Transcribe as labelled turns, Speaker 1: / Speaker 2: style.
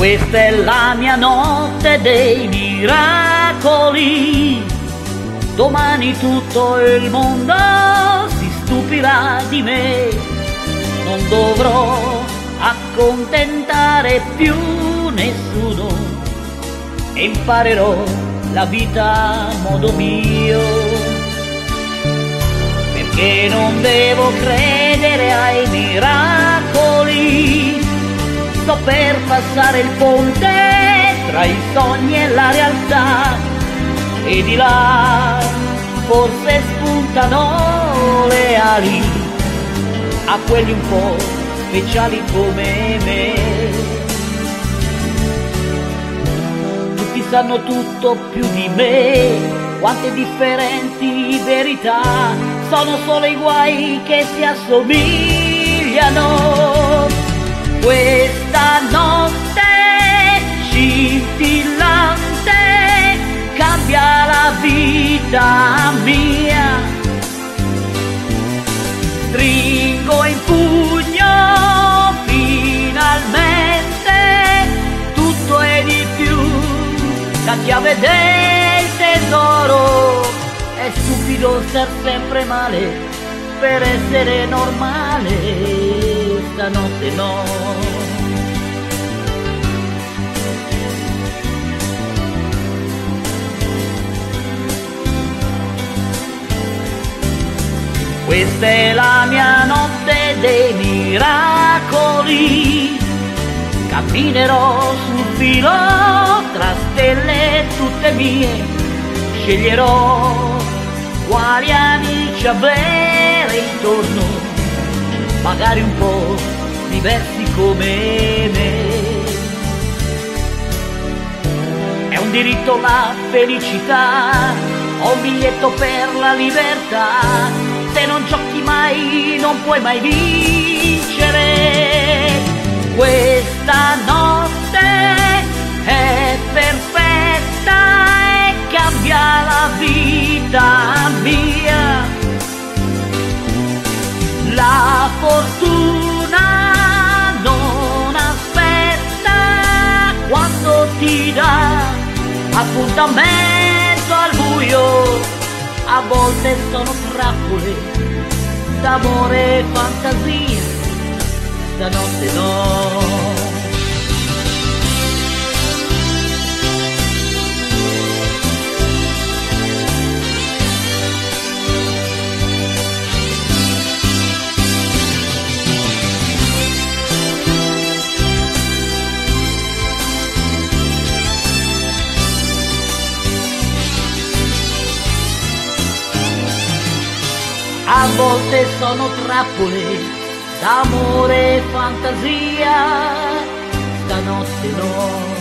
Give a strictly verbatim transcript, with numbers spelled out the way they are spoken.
Speaker 1: Questa è la mia notte dei miracoli, domani tutto il mondo si stupirà di me, non dovrò accontentare più nessuno e imparerò la vita a modo mio, perché non devo credere ai miracoli. Sto per passare il ponte tra i sogni e la realtà, e di là forse spuntano le ali a quelli un po' speciali come me. Tutti sanno tutto più di me, quante differenti verità, sono solo i guai che si assomigliano. Questa notte scintillante cambia la vita mia, stringo in pugno finalmente tutto e di più, la chiave del tesoro. È stupido star sempre male per essere normale, stanotte no. Questa è la mia notte dei miracoli, camminerò sul filo tra stelle tutte mie, sceglierò quali amici avere intorno, magari un po' diversi come me. È un diritto la felicità, ho un biglietto per la libertà, se non giochi mai non puoi mai vincere. Questa notte è perfetta e cambia la vita mia, la fortuna non aspetta quando ti dà appuntamento al buio. A volte sono trappole d'amore e fantasia, stanotte no. A volte sono trappole d'amore e fantasia, stanotte no.